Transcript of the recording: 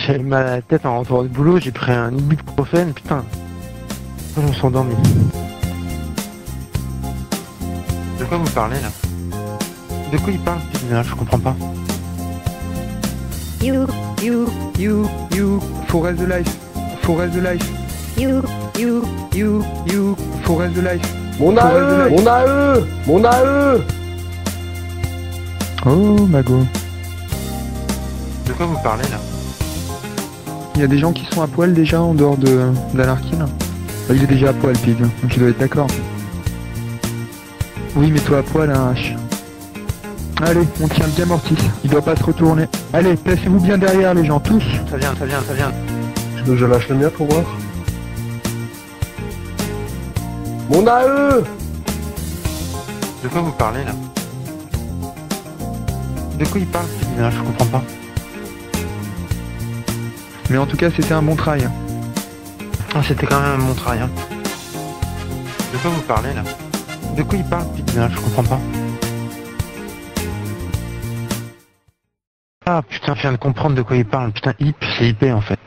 J'avais mal à la tête en rentrant du boulot, j'ai pris un ibuprofène, putain. Je me suis endormi. De quoi vous parlez là? De quoi il parle ce type là? Je comprends pas. You, Forest the life, Forest the life, you, Forest the life. Mon AE, mon AE, mon AE. Oh, Mago. De quoi vous parlez là? Il y a des gens qui sont à poil déjà en dehors d'Anarchy là. Bah, il est déjà à poil, Pig, donc il doit être d'accord. Oui, mets-toi à poil, hein, H. Allez, on tient bien Mortis, il doit pas se retourner. Allez, placez-vous bien derrière les gens, tous. Ça vient, ça vient, ça vient. Je lâche le mien pour voir. Mon AE. De quoi vous parlez là? De quoi il parle ce type là? Je comprends pas. Mais en tout cas, c'était un bon try. Ah, c'était quand même un bon travail, hein. De quoi vous parlez là? De quoi il parle ce type là? Je comprends pas. Ah putain, je viens de comprendre de quoi il parle. Putain, IP, c'est IP en fait.